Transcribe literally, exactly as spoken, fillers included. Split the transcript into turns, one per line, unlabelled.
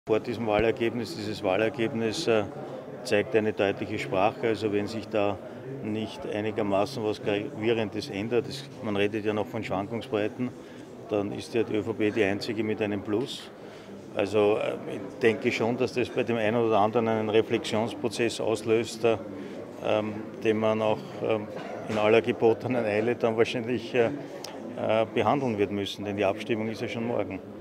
Vor diesem Wahlergebnis, dieses Wahlergebnis äh, zeigt eine deutliche Sprache. Also wenn sich da nicht einigermaßen was Gravierendes ändert, das, man redet ja noch von Schwankungsbreiten, dann ist ja die ÖVP die einzige mit einem Plus. Also äh, ich denke schon, dass das bei dem einen oder anderen einen Reflexionsprozess auslöst, äh, ähm, den man auch ähm, in aller gebotenen Eile dann wahrscheinlich äh, äh, behandeln wird müssen, denn die Abstimmung ist ja schon morgen.